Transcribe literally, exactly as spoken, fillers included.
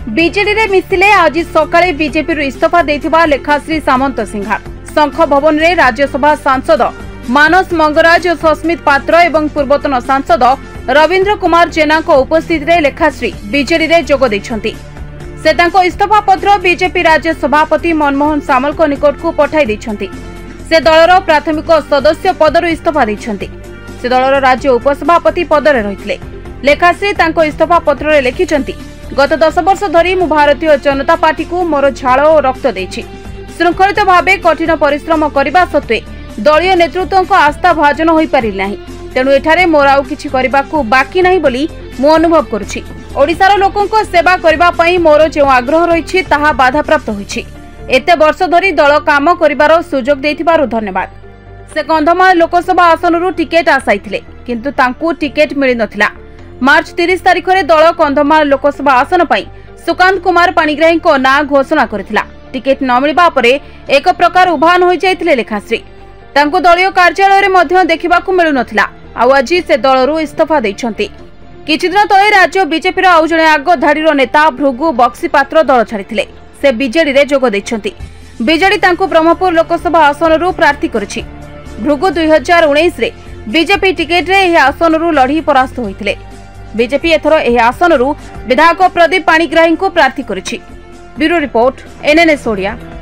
BJD रे मिसिले आज सकाळे BJP इस्तीफा देथिबा लेखाश्री सामंत सिंघार शंख भवन रे राज्यसभा सांसद मानस मंगराज और सस्मित पात्र एवं पूर्वतन सांसद रवींद्र कुमार जेना को उपस्थिति रे लेखाश्री बीजेडी रे जोग दैछंती। से तांको इस्तीफा पत्र बीजेपी राज्य सभापति मनमोहन सामल को निकट को पठाई दैछंती। से दलर प्राथमिक सदस्य पदरु इस्तीफा दैछंती। से दलर राज्य उपसभापति पदरे रहितले। लेखाश्री तांको इस्तीफा पत्र रे लिखिछंती, गत दस वर्ष धरी मु भारतीय जनता पार्टी को मोर झाल और रक्त देछि। श्रृंखलित भावे कठिन परिश्रम करने सत्वे दलीय नेतृत्व को आस्था भाजन हो पारि नाही। तेणु एठारे मोर आउ किछि करिबाकू बाकी नाही बोली मु अनुभव करुछि। ओडिसार लोकों को सेवा करबा पई मोर जे आग्रह रहिछि ताहा बाधा प्राप्त होइछि। एते वर्ष धरी दल काम करिबार सुजोग देथिबारु धन्यवाद। से कंधमाल लोकसभा आसनरु टिकेट आसाइथिले किंतु तांकू टिकेट मिलि नथिला। मार्च तीस तारिख रे दल कंधमाल लोकसभा आसन पई सुकांत कुमार पाणिग्राही को ना घोषणा करथिला। टिकेट न मिलबा परे एक प्रकार उभान हो जाइथिले लेखाश्री। तांको दलीय कार्यालय रे मध्य देखिबाकू मिलु नथिला। आउ आज से दलरु इस्तीफा दैछंती। किछि दिन तळे राज्य बीजेपी रो आउ जणे आग धाडीर नेता भृगु बक्सी पात्र दल छाडिथिले। से बीजेडी रे जोग दैछंती। बीजेडी तांको ब्रह्मपुर लोकसभा आसनरु प्रार्थी करछि। भृगु दुई हजार उन्नीस रे बीजेपी टिकेट रे एही आसनरु लढी परास्त होइथिले। बीजेपी एथर एही आसनरु विधायक प्रदीप पाणिग्राही को प्रार्थी करछि। Bureau report NNS Odia.